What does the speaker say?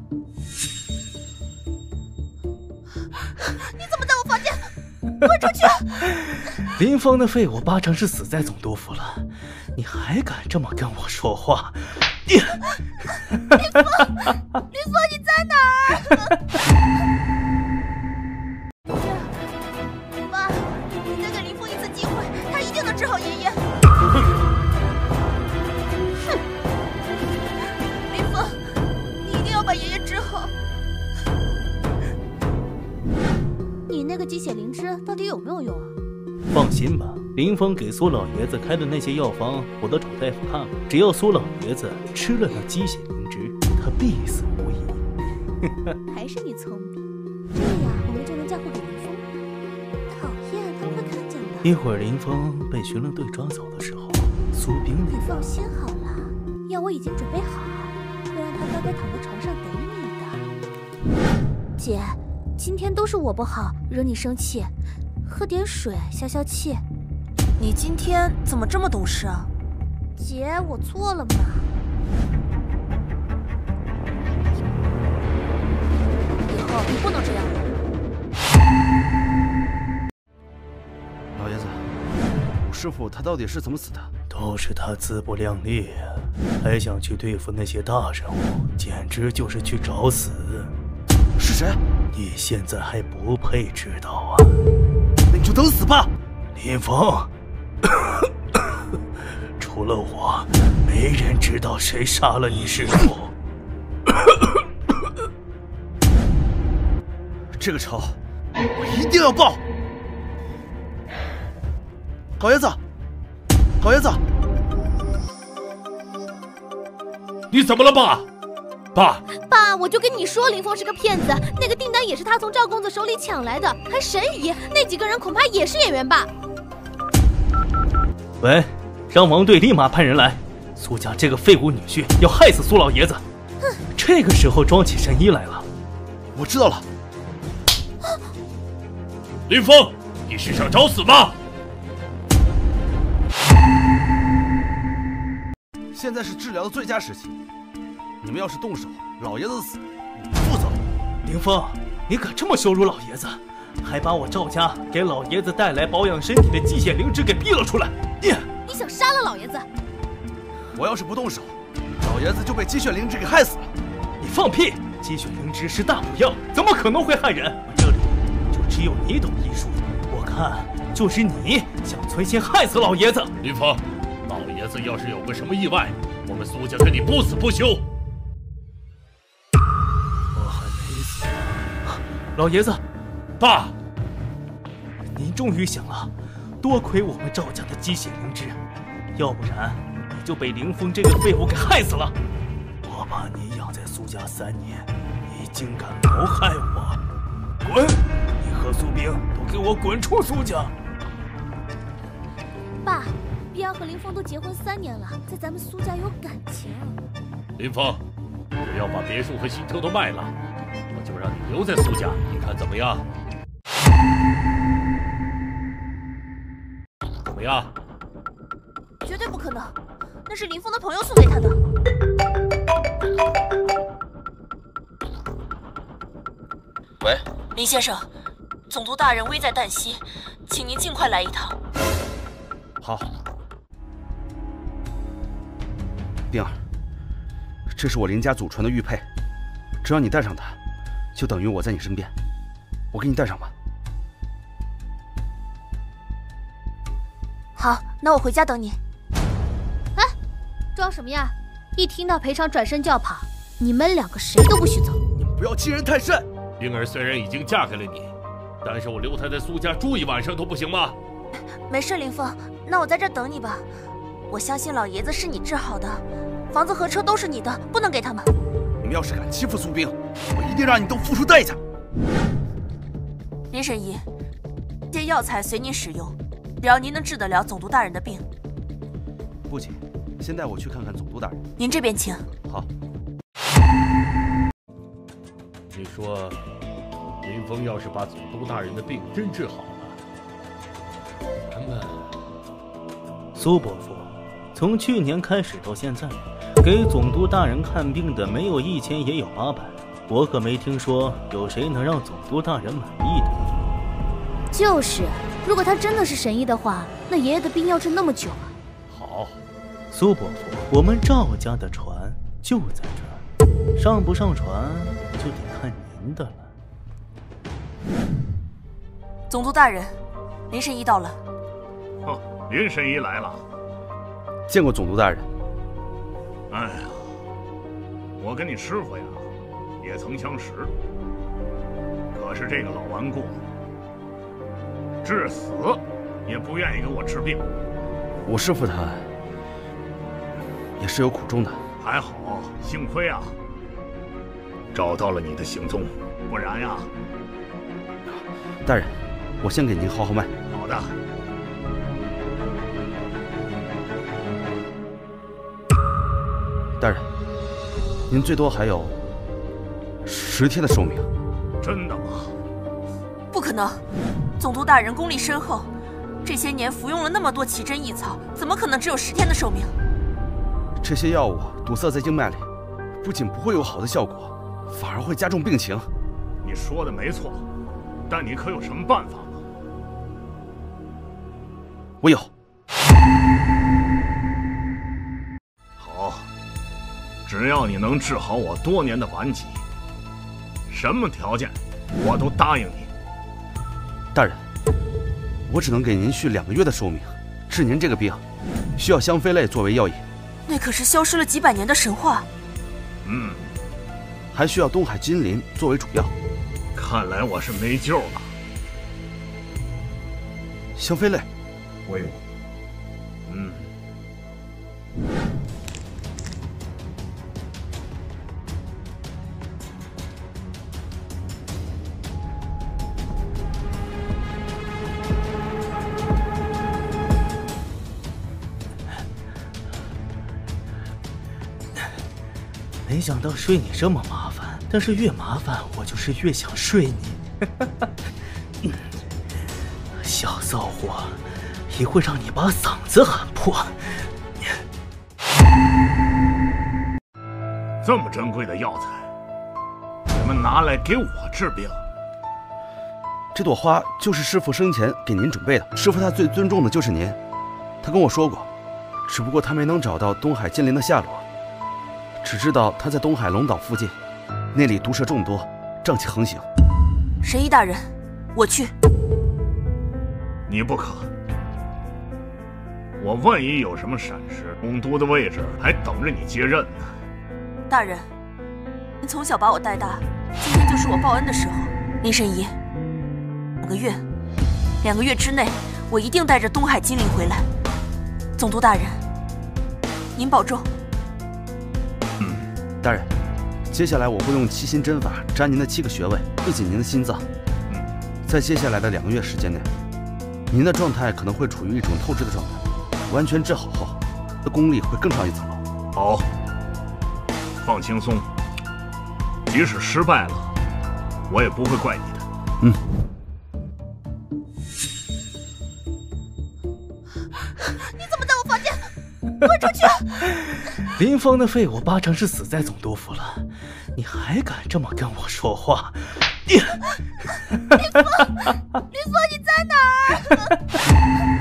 你怎么在我房间？滚出去！ 林峰的废物八成是死在总督府了，你还敢这么跟我说话？ 林峰，你在哪儿？爸，你再给林峰一次机会，他一定能治好爷爷。哼，林峰，你一定要把爷爷治好。你那个鸡血灵芝到底有没有用啊？ 放心吧，林峰给苏老爷子开的那些药方，我都找大夫看了。只要苏老爷子吃了那鸡血灵芝，他必死无疑。 还是你聪明，这样我们就能嫁祸给林峰。讨厌，他们会看见的。 一会儿林峰被巡逻队抓走的时候，苏冰你放心好了，药我已经准备好，会让他乖乖躺在床上等你的。姐，今天都是我不好，惹你生气，喝点水消消气。 你今天怎么这么懂事啊？ 姐，我错了嘛。以后你不能这样了。 老爷子，我师父他到底是怎么死的？ 都是他自不量力，还想去对付那些大人物，简直就是去找死。 是谁？ 你现在还不配知道啊！ 那你就等死吧， 林峰。除了我，没人知道谁杀了你师父。 这个仇我一定要报！老爷子，老爷子， 你怎么了，爸？ 爸，我就跟你说，林峰是个骗子，那个订单也是他从赵公子手里抢来的，还神医，那几个人恐怕也是演员吧？ 喂，让王队立马派人来，苏家这个废物女婿要害死苏老爷子。 哼， 这个时候装起神医来了。 我知道了。 林峰，你是想找死吗？ 现在是治疗的最佳时期，你们要是动手，老爷子死，你负责。 林峰，你可这么羞辱老爷子，还把我赵家给老爷子带来保养身体的鸡血灵芝给逼了出来。 你想杀了老爷子？ 我要是不动手，老爷子就被鸡血灵芝给害死了。 你放屁！鸡血灵芝是大补药，怎么可能会害人？我这里就只有你懂医术，我看就是你想存心害死老爷子。 林峰，老爷子要是有个什么意外，我们苏家跟你不死不休。 我还没死呢。老爷子， 爸， 您终于醒了，多亏我们赵家的鸡血灵芝，要不然你就被林峰这个废物给害死了。我把你养在苏家3年，你竟敢谋害我！滚！你和苏冰都给我滚出苏家！ 爸，碧阳和林峰都结婚3年了，在咱们苏家有感情。 林峰，只要把别墅和喜车都卖了，我就让你留在苏家，你看怎么样？怎么样？ 绝对不可能，那是林峰的朋友送给他的。 喂， 林先生，总督大人危在旦夕，请您尽快来一趟。 好。冰儿，这是我林家祖传的玉佩，只要你戴上它，就等于我在你身边。我给你戴上吧。 好，那我回家等你。哎，装什么呀？一听到赔偿转身就要跑，你们2个谁都不许走。 你们不要欺人太甚。 冰儿虽然已经嫁给了你，但是我留她在苏家住1晚上都不行吗？ 没事，林峰，那我在这等你吧。我相信老爷子是你治好的，房子和车都是你的，不能给他们。 你们要是敢欺负苏冰，我一定让你都付出代价。 林神医，这些药材随您使用，只要您能治得了总督大人的病。 不急，先带我去看看总督大人。 您这边请。 好。 你说，林峰要是把总督大人的病真治好了，咱们…… 苏伯父，从去年开始到现在，给总督大人看病的没有1000也有800， 我可没听说有谁能让总督大人满意的。 就是，如果他真的是神医的话，那爷爷的病要治那么久啊。 好， 苏伯父，我们赵家的船就在这儿，上不上船就得看您的了。 总督大人，林神医到了。 哦，林神医来了。 见过总督大人。 哎呀，我跟你师傅呀，也曾相识。可是这个老顽固，至死也不愿意给我治病。 我师傅他也是有苦衷的。 还好，幸亏啊，找到了你的行踪，不然呀…… 大人，我先给您号号脉。 好的。 大人，您最多还有10天的寿命。 真的吗？ 不可能，总督大人功力深厚，这些年服用了那么多奇珍异草，怎么可能只有10天的寿命？ 这些药物堵塞在经脉里，不仅不会有好的效果，反而会加重病情。 你说的没错，但你可有什么办法吗？ 我有。 好，只要你能治好我多年的顽疾，什么条件我都答应你。 大人，我只能给您续2个月的寿命，治您这个病，需要香妃类作为药引。 那可是消失了几百年的神话。 还需要东海金鳞作为主药。 看来我是没救了。 香妃类， 我有。 没想到睡你这么麻烦，但是越麻烦我就是越想睡你。小骚货，一会让你把嗓子喊破。 这么珍贵的药材，你们拿来给我治病？ 这朵花就是师父生前给您准备的。师父他最尊重的就是您，他跟我说过，只不过他没能找到东海金鳞的下落。只知道他在东海龙岛附近，那里毒蛇众多，瘴气横行。 神医大人，我去。 你不可。我万一有什么闪失，总督的位置还等着你接任呢。 大人，您从小把我带大，今天就是我报恩的时候。林神医，2个月之内，我一定带着东海金鳞回来。总督大人，您保重。 大人，接下来我会用7心针法扎您的7个穴位，对紧您的心脏。在接下来的2个月时间内，您的状态可能会处于一种透支的状态，完全治好后，的功力会更上一层楼。 好，放轻松，即使失败了，我也不会怪你的。 你怎么在我房间？滚出去！ 林峰的废物8成是死在总督府了，你还敢这么跟我说话？ 林峰，你在哪儿？